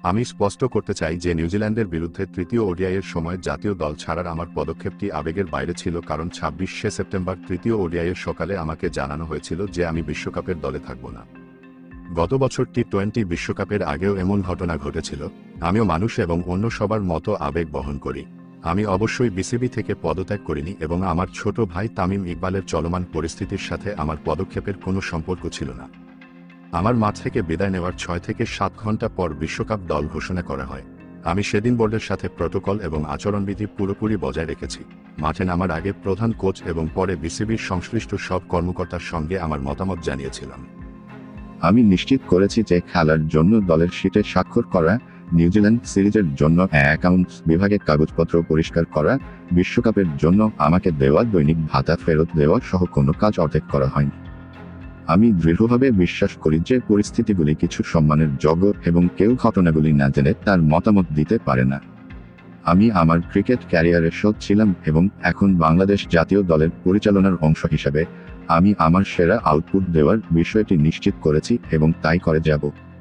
আমি স্পষ্ট করতে চাই যে নিউজিল্যান্ডের বিরুদ্ধে তৃতীয় ওডিআইয়ের সময় জাতীয় দল ছাড়ার আমার পদক্ষেপটি আবেগের বাইরে ছিল, কারণ ২৬শে সেপ্টেম্বর তৃতীয় ওডিআইয়ের সকালে আমাকে জানানো হয়েছিল যে আমি বিশ্বকাপের দলে থাকব না। গত বছর টি-20 বিশ্বকাপের আগেও এমন ঘটনা ঘটেছিল। আমিও মানুষ এবং অন্য সবার মতো আবেগ বহন করি। আমি অবশ্যই বিসিবি থেকে পদত্যাগ করিনি এবং আমার ছোট ভাই তামিম ইকবালের চলমান পরিস্থিতির সাথে আমার পদক্ষেপের কোনো সম্পর্ক ছিল না। আমার মাঠ থেকে বিদায় নেওয়ার ৬ থেকে ৭ ঘন্টা পর বিশ্বকাপ দল ঘোষণা করা হয়। আমি সেদিন বোর্ডের সাথে প্রটোকল এবং আচরণবিধি পুরোপুরি বজায় রেখেছি। মাঠে নামার আগে প্রধান কোচ এবং পরে বিসিবির সংশ্লিষ্ট সব কর্মকর্তার সঙ্গে আমার মতামত জানিয়েছিলাম। আমি নিশ্চিত করেছি যে খেলার জন্য দলের শীটে স্বাক্ষর করা, নিউজিল্যান্ড সিরিজের জন্য অ্যাকাউন্টস বিভাগে কাগজপত্র পরিষ্কার করা, বিশ্বকাপের জন্য আমাকে দেওয়া দৈনিক ভাতা ফেরত দেওয়া সহ কোনো কাজ অর্ধেক করা হয়নি। আমি দৃঢ়ভাবে বিশ্বাস করি যে পরিস্থিতিগুলি কিছু সম্মানের যোগ্য এবং কেউ ঘটনাগুলি না জেনে তার মতামত দিতে পারে না। আমি আমার ক্রিকেট ক্যারিয়ারে সৎ ছিলাম এবং এখন বাংলাদেশ জাতীয় দলের পরিচালনার অংশ হিসাবে আমি আমার সেরা আউটপুট দেওয়ার বিষয়টি নিশ্চিত করেছি এবং তাই করে যাব।